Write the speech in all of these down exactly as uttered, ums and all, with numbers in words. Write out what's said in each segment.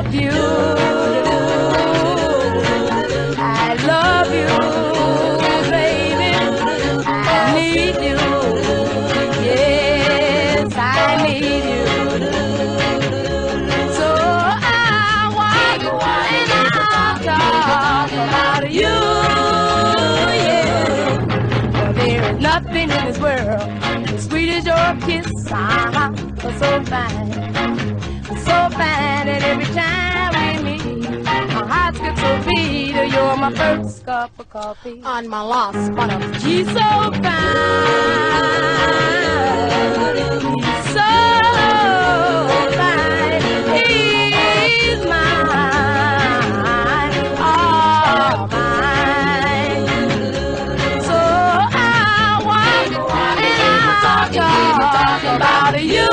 love you. I love you, baby. I need you. Yes, I need you. So I walk and I'll talk about you. Yeah. There is nothing in this world as sweet as your kiss. Uh-huh. So fine, so fine, and every time we meet, my heart gets so beat. You're my first cup of coffee on my last spot of tea. So fine, he's so fine, he's mine, all mine. So I want and I'll talk about you.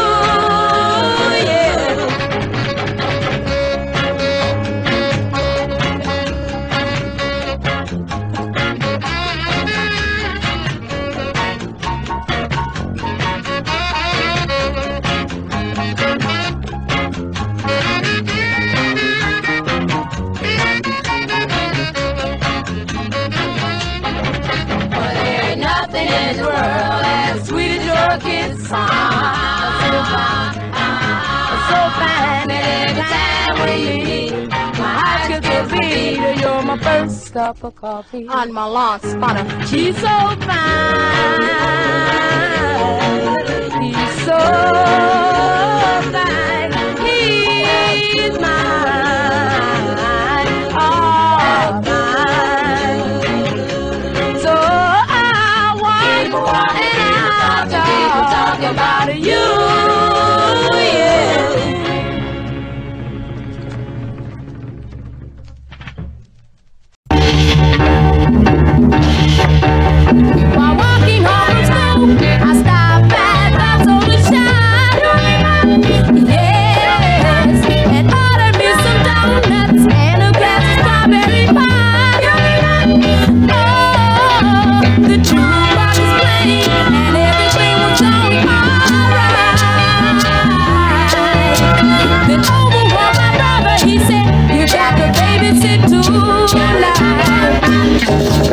Nothing in this world as sweet as your kiss. Ah, so fine, ah, so fine, and every time we meet, my heart gets so beat. You're my first cup of coffee on my last spot of tea. So fine, he's so fine, he's mine, all mine. So and I'll talk, talk about you, yeah. While walking home from school, I stopped at Bob's Old Shine. Yes, and ordered me some donuts and a glass of strawberry pie. Oh, the jukebox was playing and everything was going alright. Then over was my brother, he said, you got to babysit tonight.